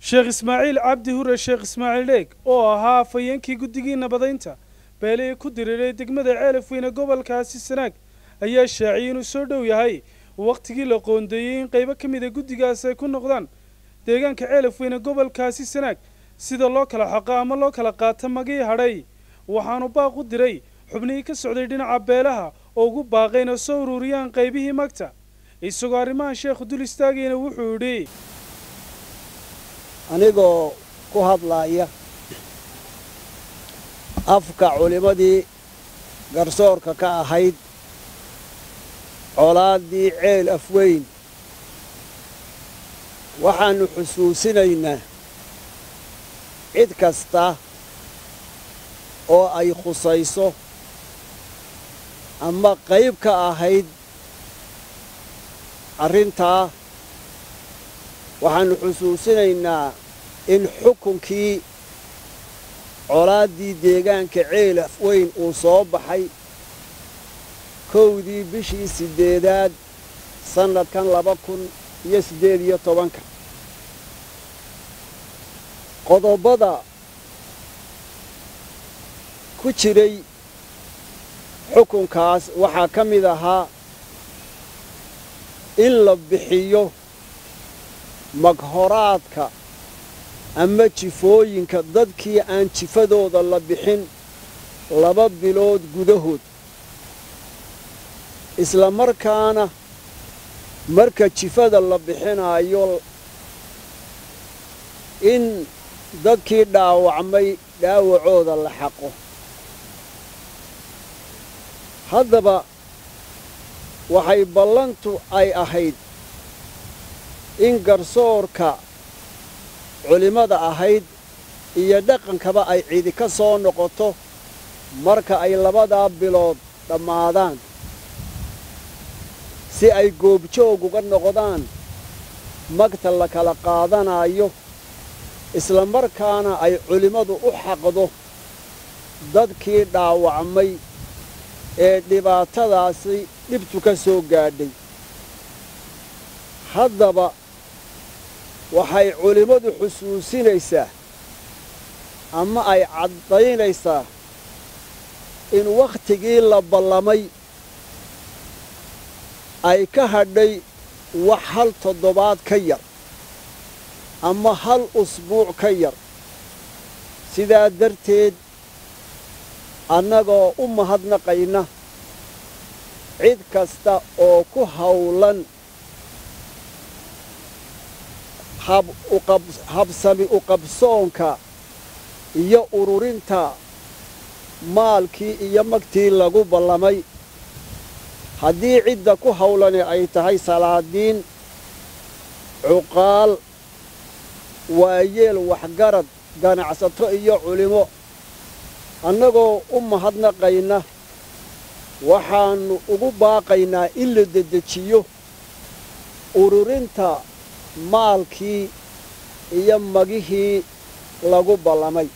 Sheekh Ismaaciil Cabdi Hure Sheekh Ismaaciil Dheeg oo ahaa afhayeenkii guddigii nabadaynta beelay ku diriiray degmada Ceelaf Weyne gobolkaasi Sanaag ayaa shaaciyay inuu soo dhow yahay waqtigii la qoondeeyay in qaybo ka mid ah guddigaas ay ku noqdaan deegaanka Ceelaf Weyne gobolkaasi Sanaag sida loo kala xaqo ama loo kala qaato magii hadhay waxaanu baaq u diray xubnihii ka socday dhinaca beelaha oo ugu baaqayna soo ururiyaan qaybihii magta isagoo arrimahan sheekhu dul istaagayna wuxuu yidhi anigoo ku hadlaaya afka culimadii garsoorka ka ahayd colaadii Ceelaf Weyn waxaanu xusuusinaynaa cid kasta oo ay khusayso ama qayb ka ahayd arrintaa waxaanu xusuusinaynaa in xukunkii colaadii deegaanka Ceelaf Weyn uu soo baxay kowdii bishii 8 sanadkan 2018 qodobada ku jiray xukunkaas waxaa ka mid ahaa in la bixiyo maghoraadka ama jifooyinka dadkii aan jifadooda la bixin 2 bilood gudahood isla markaana marka jifada la bixinayo in dadkii dhaawacmay dhaawacooda la xaqo haddaba waxay ballantu ay ahayd in garsoorka culimada ahayd iyo dhaqankaba ay cidi ka soo noqoto marka ay 2 bilood dhammaadaan si ay goobjoog uga noqdaan magta la kala qaadanayo isla markaana ay culimadu u xaqdo dadkii dhaawacmay ee dhibaatadaasi dhibtu ka soo gaadhay haddaba waxay culimadu xusuusinaysaa ama ay caddaynaysaa in wakhtigii la ballamay ay ka hadhay wax 1 toddobaad ka yar ama 1 usbuuc ka yar sidaa darteed annagoo u mahadnaqayna cid kasta oo ku hawlan habsami u qabsoonka iyo ururinta maalkii iyo magtii lagu ballamay haddii cidda ku hawlane ay tahay salaadiin cuqaal waayeel waxgarad ganacsato iyo culimo annagoo u mahadnaqayna waxaannu ugu baaqaynaa in la dedejiyo ururinta maalkii iyo magihii lagu ballamay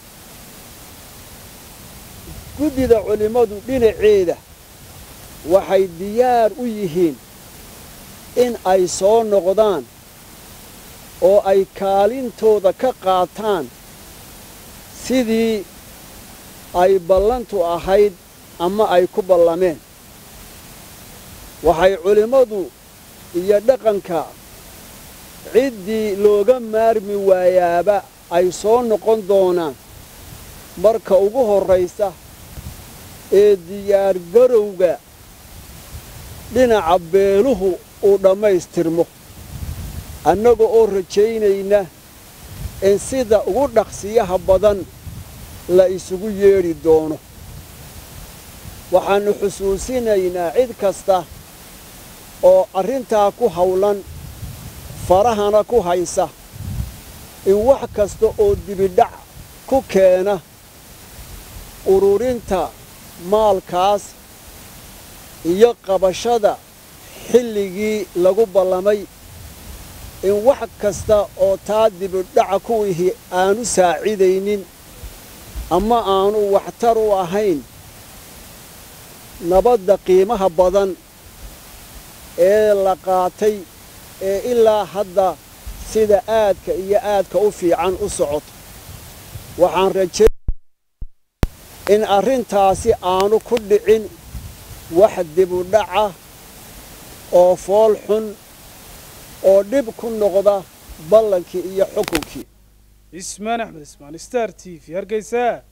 guddida culimadu dhinaceeda waxay diyaar u yihiin in ay soo noqdaan oo ay kaalintooda ka qaataan sidii ay ballantu ahayd ama ay ku ballameen waxay culimadu iyo dhaqanka ciddii looga maarmi waayaaba ay soo noqon doonaan marka ugu horraysa ee diyaar garowga dhinaca beeluhu uu dhammaystirmo annaga oo rajaynayna in sida ugu dhaqsiyaha badan la isugu yeedhi doono waxaannu xusuusinaynaa cid kasta oo arrintaa ku hawlan farahana ku haysa in wax kasta oo dibidhac ku keena ururinta maalkaas iyo qabashada xilligii lagu ballamay in wax kasta oo taa dibidhaca kuwihii aanu saacidaynin ama aanu waxtar u ahayn nabadda qiimaha badan ee la qaatay ee ilaa hadda sida aadka iyo aadka u fiican u socoto waxaan rajaynayaa in arrintaasi aanu ku dhicin wax dib u dhaca oo fool xun oo dhib ku noqda ballankii iyo xukunkii. ismaan axmed ismaan star tv hargeysa.